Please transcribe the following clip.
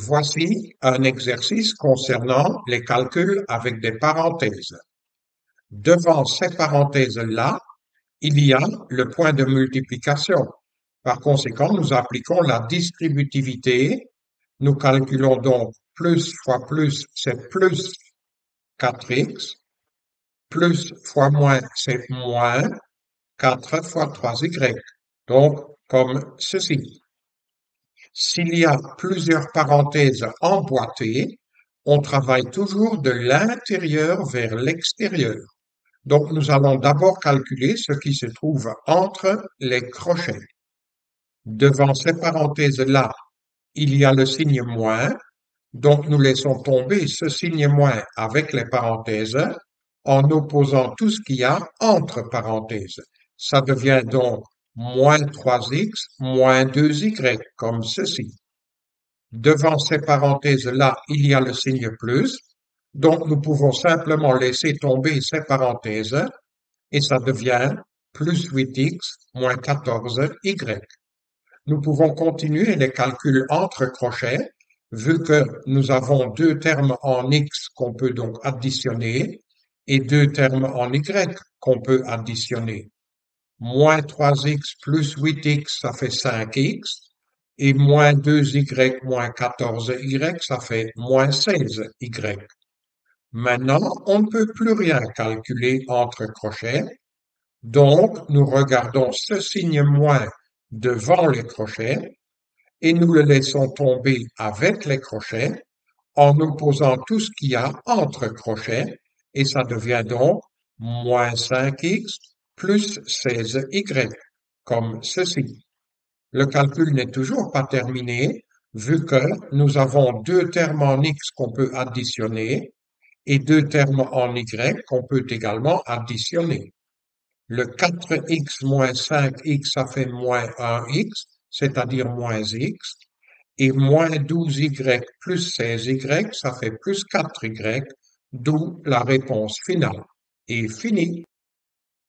Voici un exercice concernant les calculs avec des parenthèses. Devant ces parenthèses-là, il y a le point de multiplication. Par conséquent, nous appliquons la distributivité. Nous calculons donc plus fois plus, c'est plus 4x, plus fois moins, c'est moins 4 fois 3y. Donc, comme ceci. S'il y a plusieurs parenthèses emboîtées, on travaille toujours de l'intérieur vers l'extérieur. Donc, nous allons d'abord calculer ce qui se trouve entre les crochets. Devant ces parenthèses-là, il y a le signe moins, donc nous laissons tomber ce signe moins avec les parenthèses en opposant tout ce qu'il y a entre parenthèses. Ça devient donc moins 3x moins 2y, comme ceci. Devant ces parenthèses-là, il y a le signe plus, donc nous pouvons simplement laisser tomber ces parenthèses et ça devient plus 8x moins 14y. Nous pouvons continuer les calculs entre crochets, vu que nous avons deux termes en x qu'on peut donc additionner et deux termes en y qu'on peut additionner. Moins 3x plus 8x, ça fait 5x, et moins 2y moins 14y, ça fait moins 16y. Maintenant, on ne peut plus rien calculer entre crochets, donc nous regardons ce signe moins devant les crochets et nous le laissons tomber avec les crochets en opposant tout ce qu'il y a entre crochets et ça devient donc moins 5x plus 16y, comme ceci. Le calcul n'est toujours pas terminé vu que nous avons deux termes en x qu'on peut additionner et deux termes en y qu'on peut également additionner. Le 4x moins 5x, ça fait moins 1x, c'est-à-dire moins x, et moins 12y plus 16y, ça fait plus 4y, d'où la réponse finale. Et fini.